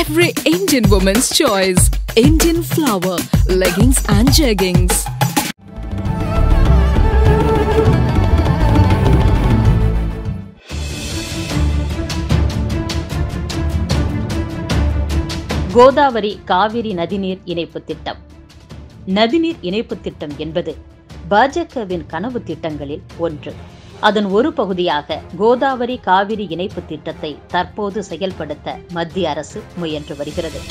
every Indian woman's choice. Indian flower, leggings and jeggings. Godavari Kaveri நதிநீர் இணைப்பு திட்டம். நதிநீர் இணைப்பு திட்டம் என்பது பாஜகவின் கனவு திட்டங்களில் ஒன்று. அதன் ஒரு பகுதியாக கோதாவரி காவிரி இணைப்பு திட்டத்தை தற்போது செயல்படுத்த மத்திய அரசு முயன்று வருகிறது.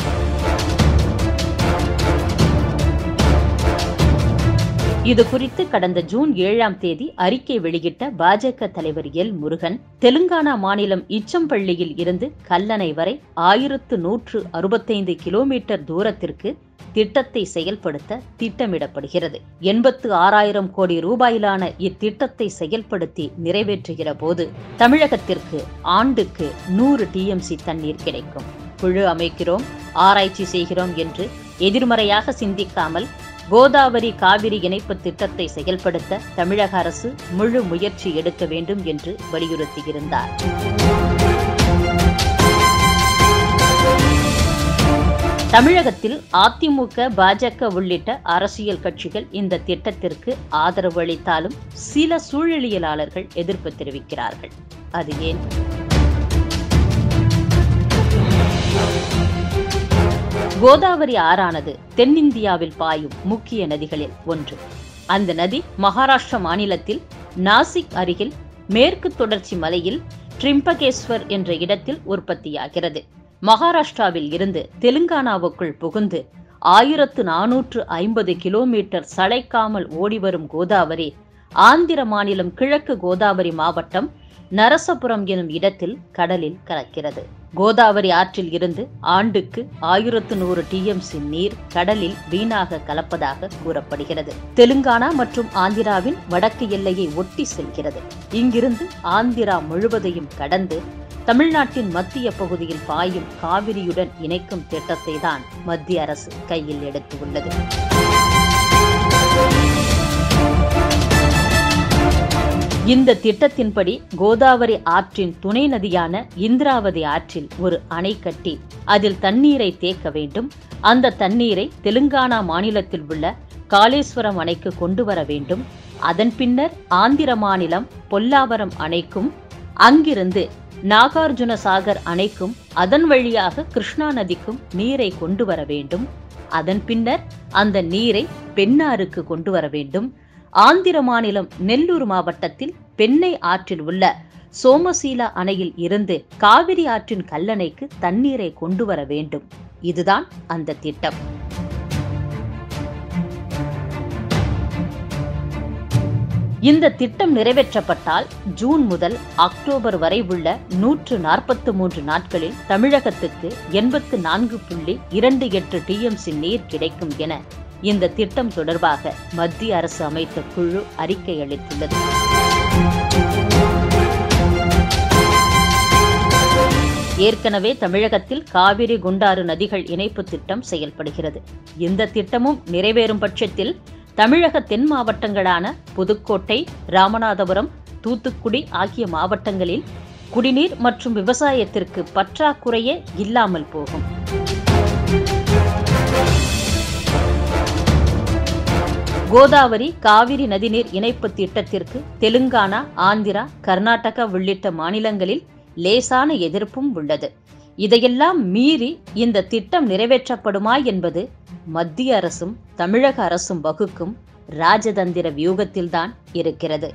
இது குறித்து கடந்த ஜூன் 7ஆம் தேதி அறிக்கை வெளியிட்ட பாஜக தலைவர் எல் முருகன், தெலுங்கானா மாநிலம் இச்சம்பள்ளியில் இருந்து கல்லணை வரை 1165 கிலோமீட்டர் தூரத்திற்கு திட்டத்தை செயல்படுத்த திட்டமிடப்படுகிறது. 86,000 கோடி ரூபாயிலான இத்திட்டத்தை செயல்படுத்தி நிறைவேற்றுகிற போது தமிழகத்திற்கு ஆண்டுக்கு 100 TMC தண்ணீர் கிடைக்கும். குழு அமைக்கிறோம், ஆராய்ச்சி செய்கிறோம் என்று எதிர்மறையாக சிந்திக்காமல் கோதாவரி காவிரி இணைப்பு திட்டத்தை செயல்படுத்த தமிழக அரசு முழு முயற்சி எடுக்க வேண்டும் என்று வலியுறுத்தியிருந்தார். தமிழகத்தில் அதிமுக, பாஜக உள்ளிட்ட அரசியல் கட்சிகள் இந்த திட்டத்திற்கு ஆதரவு அளித்தாலும் சில சூழலியலாளர்கள் எதிர்ப்பு தெரிவிக்கிறார்கள். அது ஏன்? கோதாவரி ஆறானது தென்னிந்தியாவில் பாயும் முக்கிய நதிகளில் ஒன்று. அந்த நதி மகாராஷ்டிரா மாநிலத்தில் நாசிக் அருகில் மேற்கு தொடர்ச்சி மலையில் ட்ரிம்பகேஸ்வர் என்ற இடத்தில் உற்பத்தியாகிறது. மகாராஷ்டிராவில் இருந்து தெலுங்கானாவுக்குள் புகுந்து 1450 கிலோமீட்டர் சளைக்காமல் ஓடிவரும் கோதாவரி ஆந்திர மாநிலம் கிழக்கு கோதாவரி மாவட்டம் நரசபுரம் எனும் இடத்தில் கடலில் கலக்கிறது. கோதாவரி ஆற்றில் இருந்து ஆண்டுக்கு 1100 TMC நீர் கடலில் வீணாக கலப்பதாக கூறப்படுகிறது. தெலுங்கானா மற்றும் ஆந்திராவின் வடக்கு எல்லையை ஒட்டி செல்கிறது. இங்கிருந்து ஆந்திரா முழுவதையும் கடந்து தமிழ்நாட்டின் மத்திய பகுதியில் பாயும் காவிரியுடன் இணைக்கும் திட்டத்தை தான் மத்திய அரசு கையில் எடுத்துள்ளது. இந்த திட்டத்தின்படி கோதாவரி ஆற்றின் துணை நதியான இந்திராவதி ஆற்றில் ஒரு அணை கட்டி அதில் தண்ணீரை தேக்க வேண்டும். அந்த தண்ணீரை தெலுங்கானா மாநிலத்தில் உள்ள காளேஸ்வரம் அணைக்கு கொண்டு வர வேண்டும். அதன் பின்னர் ஆந்திர மாநிலம் பொல்லாவரம் அணைக்கும், அங்கிருந்து நாகார்ஜுன சாகர் அணைக்கும், அதன் வழியாக கிருஷ்ணா நதிக்கும் நீரை கொண்டு வர வேண்டும். அதன் பின்னர் அந்த நீரை பெண்ணாருக்கு கொண்டு வர வேண்டும். ஆந்திர மாநிலம் நெல்லூர் மாவட்டத்தில் பெண்ணை ஆற்றில் உள்ள சோமசீலா அணையில் இருந்து காவிரி ஆற்றின் கல்லணைக்கு தண்ணீரை கொண்டு வர வேண்டும். இதுதான் அந்த திட்டம். இந்த திட்டம் நிறைவேற்றப்பட்டால் ஜூன் முதல் அக்டோபர் வரை உள்ள 143 நாட்களில் தமிழகத்துக்கு 84.28 TMC நீர் கிடைக்கும் என இந்த திட்டம் தொடர்பாக மத்திய அரசு அமைத்த குழு அறிக்கை அளித்துள்ளது. ஏற்கனவே தமிழகத்தில் காவிரி, குண்டாறு நதிகள் இணைப்பு திட்டம் செயல்படுகிறது. இந்த திட்டமும் நிறைவேறும் பட்சத்தில் தமிழக தென் மாவட்டங்களான புதுக்கோட்டை, ராமநாதபுரம், தூத்துக்குடி ஆகிய மாவட்டங்களில் குடிநீர் மற்றும் விவசாயத்திற்கு பற்றாக்குறையே இல்லாமல் போகும். கோதாவரி காவிரி நதிநீர் இணைப்பு திட்டத்திற்கு தெலுங்கானா, ஆந்திரா, கர்நாடகா உள்ளிட்ட மாநிலங்களில் லேசான எதிர்ப்பும் உள்ளது. இதையெல்லாம் மீறி இந்த திட்டம் நிறைவேற்றப்படுமா என்பது மத்திய அரசும் தமிழக அரசும் வகுக்கும் ராஜதந்திர வியூகத்தில்தான் இருக்கிறது.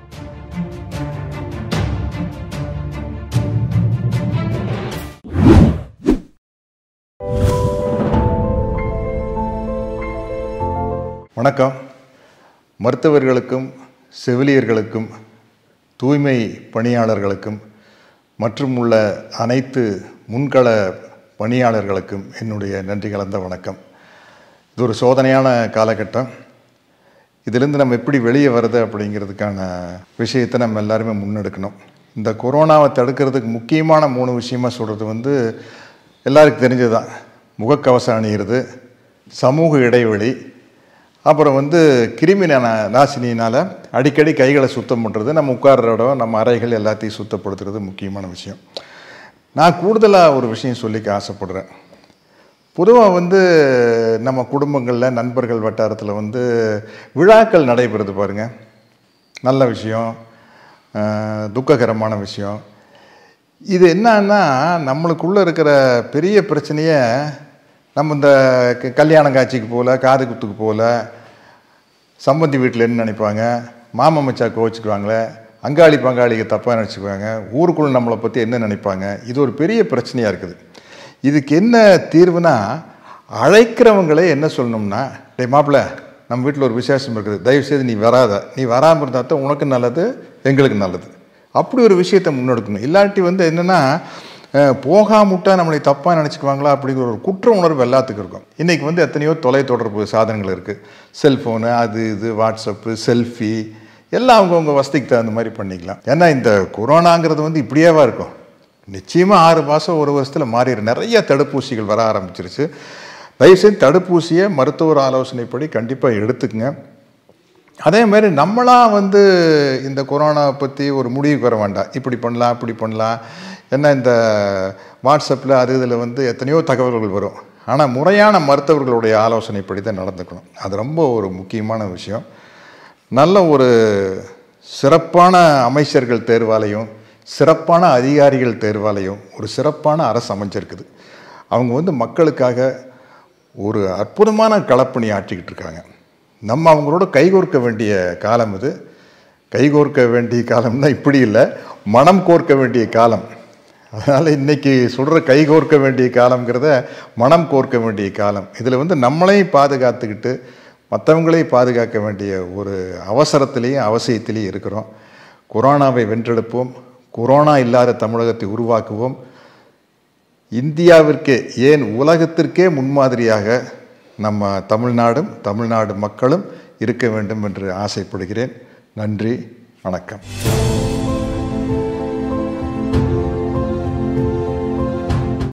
வணக்கம். மருத்துவர்களுக்கும், செவிலியர்களுக்கும், தூய்மை பணியாளர்களுக்கும் மற்றும் உள்ள அனைத்து முன்கள பணியாளர்களுக்கும் என்னுடைய நன்றி கலந்த வணக்கம். இது ஒரு சோதனையான காலகட்டம். இதிலிருந்து நம்ம எப்படி வெளியே வருது அப்படிங்கிறதுக்கான விஷயத்தை நம்ம எல்லாருமே முன்னெடுக்கணும். இந்த கொரோனாவை தடுக்கிறதுக்கு முக்கியமான 3 விஷயமா சொல்கிறது எல்லாருக்கும் தெரிஞ்சது தான். முகக்கவசம் அணிகிறது, சமூக இடைவெளி, அப்புறம் கிருமி நாசினியினால் அடிக்கடி கைகளை சுத்தம் பண்ணுறது, நம்ம உட்கார்ற இடம், நம்ம அறைகள் எல்லாத்தையும் சுத்தப்படுத்துறது முக்கியமான விஷயம். நான் கூடுதலாக ஒரு விஷயம் சொல்லிக்க ஆசைப்படுறேன். பொதுவாக வந்து நம்ம குடும்பங்களில் நண்பர்கள் வட்டாரத்தில் வந்து விழாக்கள் நடைபெறுது பாருங்கள். நல்ல விஷயம், துக்ககரமான விஷயம். இது என்னன்னா நம்மளுக்குள்ளே இருக்கிற பெரிய பிரச்சனையை நம்ம இந்த கல்யாண காட்சிக்கு போகல, காது குத்துக்கு போகல, சம்பந்தி வீட்டில் என்ன நினைப்பாங்க, மாமா மச்சா கோச்சிக்குவாங்களே, அங்காளி பங்காளிக்கு தப்பாக நினச்சிக்குவாங்க, ஊருக்குள்ளே நம்மளை பற்றி என்ன நினைப்பாங்க, இது ஒரு பெரிய பிரச்சனையாக இருக்குது. இதுக்கு என்ன தீர்வுனா, அழைக்கிறவங்களே என்ன சொல்லணும்னா, டே மாப்பிள்ள நம்ம வீட்டில் ஒரு விசேஷம் இருக்குது, தயவுசெய்து நீ வராத, நீ வராமல் இருந்தால் தான் உனக்கு நல்லது, எங்களுக்கு நல்லது, அப்படி ஒரு விஷயத்தை முன்னெடுக்கணும். இல்லாட்டி வந்து என்னென்னா போகாமுட்டா நம்மளை தப்பாக நினச்சிக்குவாங்களா அப்படிங்கிற ஒரு குற்ற உணர்வு எல்லாத்துக்கும் இருக்கும். இன்றைக்கி வந்து எத்தனையோ தொலைத்தொடர்பு சாதனங்கள் இருக்குது, செல்ஃபோனு, அது இது, வாட்ஸ்அப்பு, செல்ஃபி, எல்லாம் அவங்கவுங்க வசதிக்கு தகுந்த மாதிரி பண்ணிக்கலாம். ஏன்னா இந்த கொரோனாங்கிறது வந்து இப்படியேவா இருக்கும், நிச்சயமாக 6 மாதம் 1 வருஷத்தில் மாறிடும். நிறைய தடுப்பூசிகள் வர ஆரம்பிச்சிருச்சு. தயவுசெய்து தடுப்பூசியை மருத்துவர் ஆலோசனைப்படி கண்டிப்பாக எடுத்துக்கங்க. அதே மாதிரி நம்மளாம் வந்து இந்த கொரோனாவை பற்றி ஒரு முடிவுக்கு வர வேண்டாம், இப்படி பண்ணலாம் அப்படி பண்ணலாம். ஏன்னா இந்த வாட்ஸ்அப்பில் அது இதில் வந்து எத்தனையோ தகவல்கள் வரும். ஆனால் முறையான மருத்துவர்களுடைய ஆலோசனைப்படி தான் நடந்துக்கணும். அது ரொம்ப ஒரு முக்கியமான விஷயம். நல்ல ஒரு சிறப்பான அமைச்சர்கள் தேர்வாலையும் சிறப்பான அதிகாரிகள் தேர்வாலையும் ஒரு சிறப்பான அரசு அமைஞ்சிருக்குது. அவங்க வந்து மக்களுக்காக ஒரு அற்புதமான களப்பணி ஆற்றிக்கிட்டு இருக்காங்க. நம்ம அவங்களோட கைகோர்க்க வேண்டிய காலம் இது. கைகோர்க்க வேண்டிய காலம்னா இப்படி இல்லை, மனம் கோர்க்க வேண்டிய காலம். அதனால் இன்றைக்கி சொல்கிற கைகோர்க்க வேண்டிய காலங்கிறத மனம் கோர்க்க வேண்டிய காலம். இதில் வந்து நம்மளையும் பாதுகாத்துக்கிட்டு மற்றவங்களையும் பாதுகாக்க வேண்டிய ஒரு அவசரத்திலையும் அவசியத்திலையும் இருக்கிறோம். கொரோனாவை வென்றெடுப்போம், கொரோனா இல்லாத தமிழகத்தை உருவாக்குவோம். இந்தியாவிற்கே ஏன் உலகத்திற்கே முன்மாதிரியாக நம்ம தமிழ்நாடும் தமிழ்நாடு மக்களும் இருக்க வேண்டும் என்று ஆசைப்படுகிறேன். நன்றி, வணக்கம்.